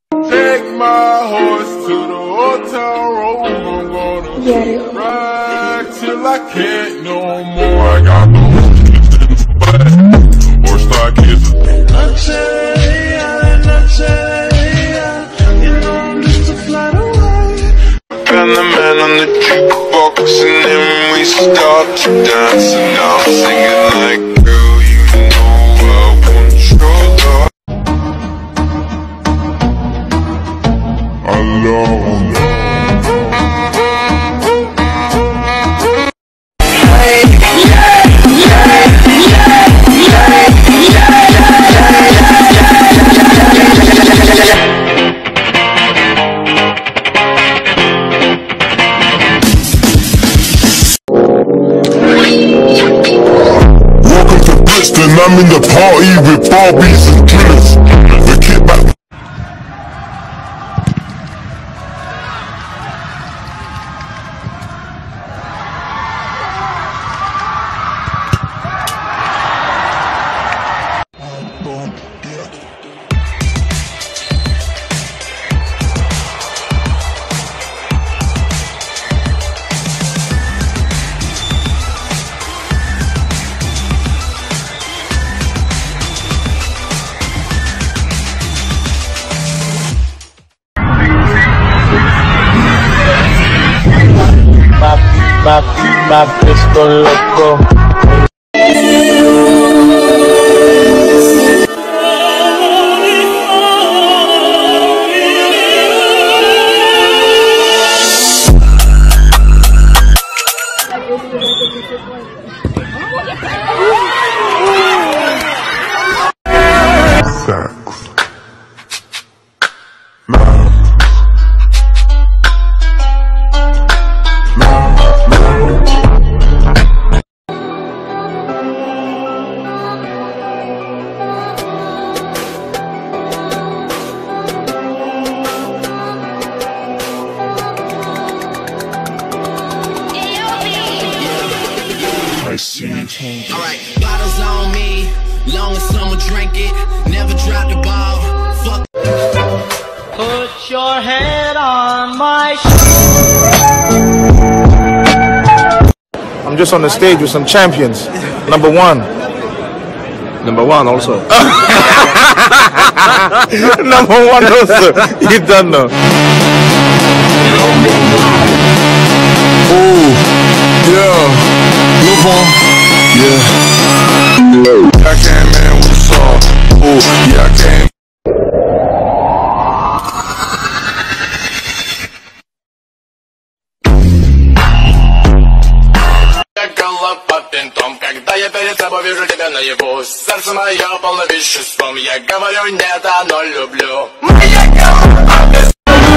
Take my horse to the hotel room. I'm gonna ride till I can't no more. I got the horse stock is you know I'm just a flight away. Found the man on the jukebox and then we start to dance. And now I'm singing like, girl, you know I want your love. Alone. Welcome to Brixton, I'm in the party with Barbies and drillers. The kickback. My disco loco. Alright, bottles on me, long as someone drank it, never drop the ball. Fuck. Put your head on my shoulder. I'm just on the stage with some champions. Number one also. Number one also. You don't know. Ooh, yeah. Move on. Yeah. I came in with a song. Ooh, yeah, I came. Под винтом, когда я перед собой вижу тебя наяву, сердце мое полно веществом, я говорю нет, оно люблю. Моя голова без...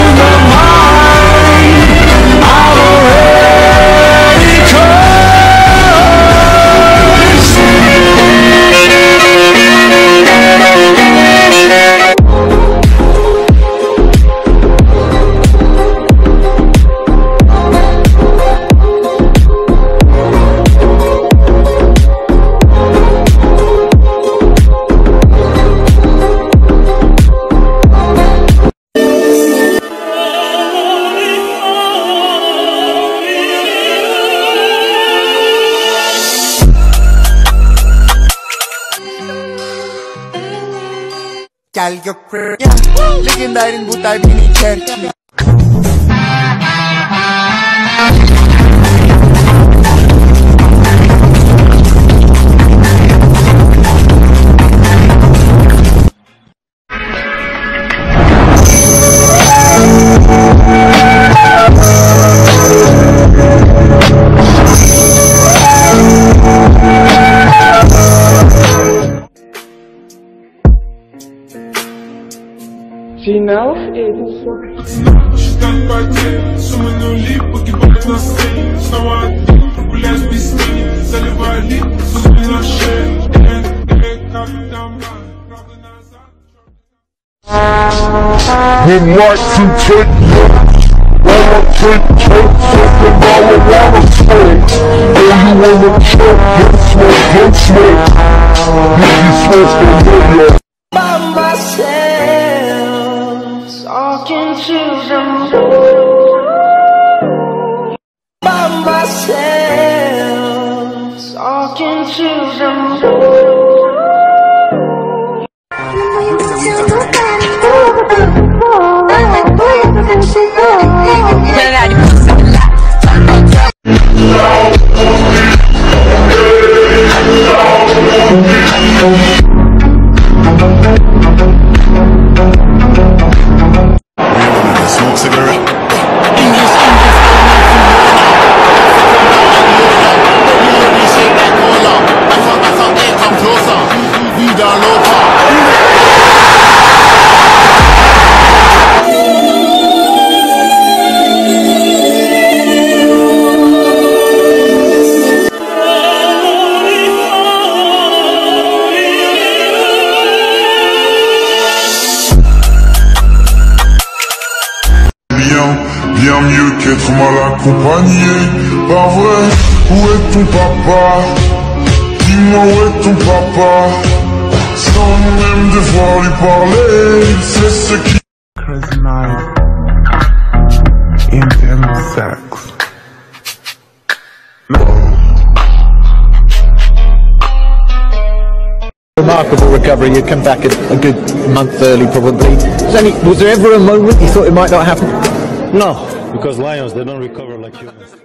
Legendarin buta bini cherchi. Final edition. Would like to take notes, wanna take takes of the marijuana smoke. Oh, you wanna choke, don't smoke, don't smoke. If you smoke, then know. By myself, choose them by myself. Talking to them. Smoke cigarette. Bien mieux qu'être mal accompagné. Pas vrai, où est ton papa? Dis-moi où est ton papa? Sans même devoir lui parler, c'est ce qui... Crazy night. Intense sex. Remarkable recovery. You come back a good month early, probably. Was there ever a moment you thought it might not happen? No, because lions, they don't recover like humans.